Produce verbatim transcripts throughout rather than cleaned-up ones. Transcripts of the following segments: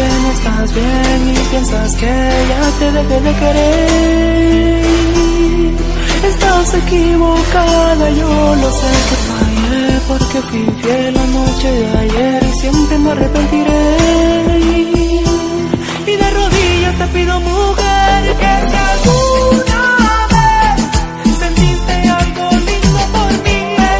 que no estás bien y piensas que ya te dejé de querer. Estás equivocada, yo lo sé que fallé, porque fui infiel la noche de ayer y siempre me arrepentiré. Y de rodillas te pido, mujer, que si alguna vez sentiste algo lindo por mí,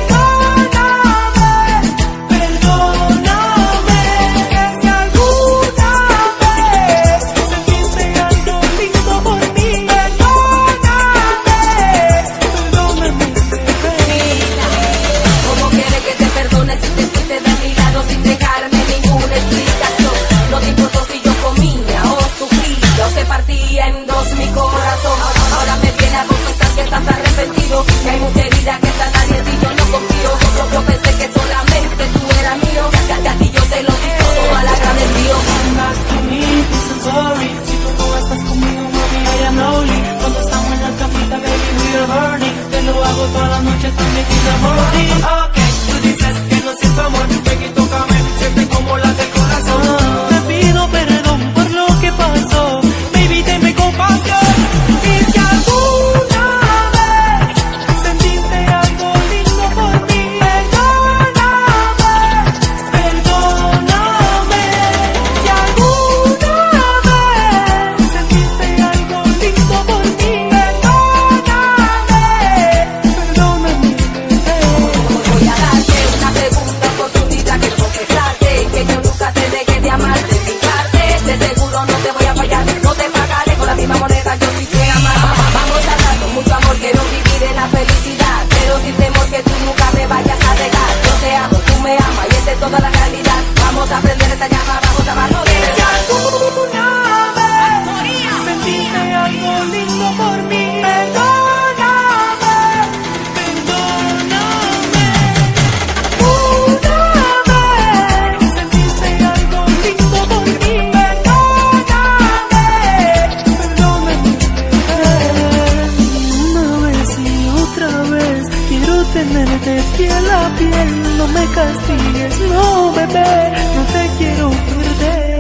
en dos mi corazón. Ahora me viene a confesar que estás arrepentido, que hay mucha herida que está nadie y yo no confío. Yo, yo pensé que solamente tú eras mío, que a ti yo te lo digo todo mal agradecido. Sorry, si tú no estás conmigo, mami, I am lonely. Cuando estamos en la camita, baby, we are burning. Te lo hago toda la noche, también quita morning. Ok, tú dices que no siento amor, ven y tócame, siente como la del corazón. Ah, te pido perdón por lo que pasó, baby, tenme compasión. Y si alguna vez sentiste algo lindo por mí, perdóname, perdóname. Si alguna vez sentiste algo lindo por mí, perdóname, perdóname. Voy a darte una segunda oportunidad, que confesarte que yo nunca te dejé de amar de mi parte. De seguro no te voy a fallar, no te pagaré con la misma moneda, yo sí sé amar. Vamos a dar con mucho amor, quiero vivir en la felicidad, pero sin temor que tú nunca me vayas a dejar. Yo te amo, tú me amas y esa es toda la realidad. Vamos a aprender esta llama, vamos a amarnos de si alguna vez sentiste algo lindo por mí, perdóname, perdóname. Una vez sentiste algo lindo por mí, perdóname, perdóname. Una vez y otra vez quiero tenerte piel a piel. No me castigues, no, bebé, no te quiero perder.